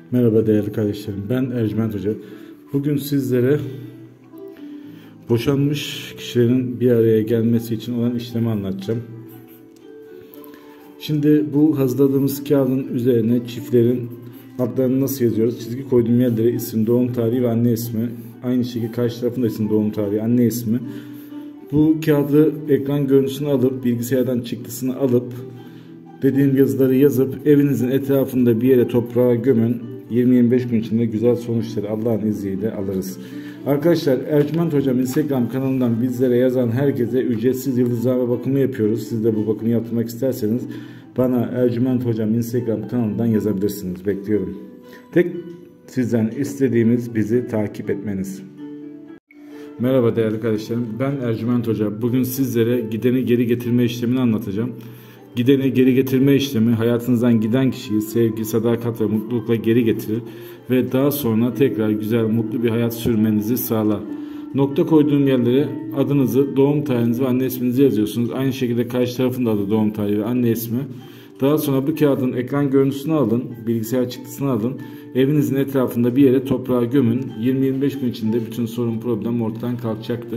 Merhaba değerli kardeşlerim, ben Ercüment Hoca. Bugün sizlere boşanmış kişilerin bir araya gelmesi için olan işlemi anlatacağım. Şimdi bu hazırladığımız kağıdın üzerine çiftlerin adlarını nasıl yazıyoruz? Çizgi koyduğum yerlere isim, doğum tarihi ve anne ismi. Aynı şekilde karşı tarafında isim, doğum tarihi, anne ismi. Bu kağıdı ekran görüntüsünü alıp, bilgisayardan çıktısını alıp, dediğim yazıları yazıp evinizin etrafında bir yere toprağa gömün. 20-25 gün içinde güzel sonuçları Allah'ın izniyle alırız. Arkadaşlar, Ercüment Hocam Instagram kanalından bizlere yazan herkese ücretsiz yıldızlama bakımı yapıyoruz. Siz de bu bakımı yaptırmak isterseniz bana Ercüment Hocam Instagram kanalından yazabilirsiniz. Bekliyorum. Tek sizden istediğimiz bizi takip etmeniz. Merhaba değerli kardeşlerim, ben Ercüment Hoca. Bugün sizlere gideni geri getirme işlemini anlatacağım. Gideni geri getirme işlemi hayatınızdan giden kişiyi sevgi, sadakat ve mutlulukla geri getirir ve daha sonra tekrar güzel, mutlu bir hayat sürmenizi sağlar. Nokta koyduğum yerlere adınızı, doğum tarihinizi ve anne isminizi yazıyorsunuz. Aynı şekilde karşı tarafın da adı, doğum tarihi ve anne ismi. Daha sonra bu kağıdın ekran görüntüsünü alın, bilgisayar çıktısını alın. Evinizin etrafında bir yere toprağa gömün. 20-25 gün içinde bütün sorun, problem ortadan kalkacaktır.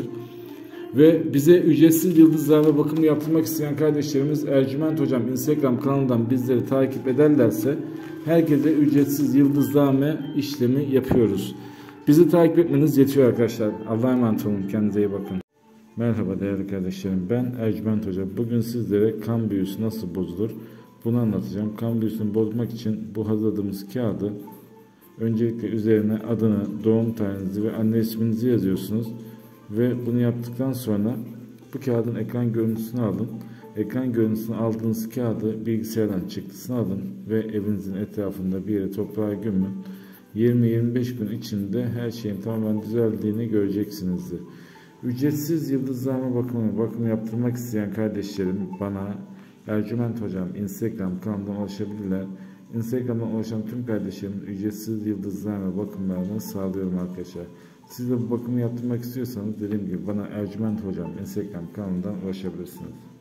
Ve bize ücretsiz yıldızlama bakımı yaptırmak isteyen kardeşlerimiz Ercüment Hocam Instagram kanalından bizleri takip ederlerse herkese ücretsiz yıldızlama işlemi yapıyoruz. Bizi takip etmeniz yetiyor arkadaşlar. Allah'a emanet olun. Kendinize iyi bakın. Merhaba değerli kardeşlerim. Ben Ercüment Hoca. Bugün sizlere kan büyüsü nasıl bozulur bunu anlatacağım. Kan büyüsünü bozmak için bu hazırladığımız kağıdı öncelikle üzerine adını, doğum tarihinizi ve anne isminizi yazıyorsunuz. Ve bunu yaptıktan sonra bu kağıdın ekran görüntüsünü alın. Ekran görüntüsünü aldığınız kağıdı bilgisayardan çıktısını alın ve evinizin etrafında bir yere toprağa gömün. 20-25 gün içinde her şeyin tamamen düzeldiğini göreceksinizdir. Ücretsiz yıldızlama bakımı yaptırmak isteyen kardeşlerim bana Ercüment Hocam Instagram kanalından ulaşabilirler. Instagram'dan ulaşan tüm kardeşlerimin ücretsiz yıldızlama bakımlarını sağlıyorum arkadaşlar. Siz de bu bakımı yaptırmak istiyorsanız dediğim gibi bana Ercüment Hocam Instagram kanalından ulaşabilirsiniz.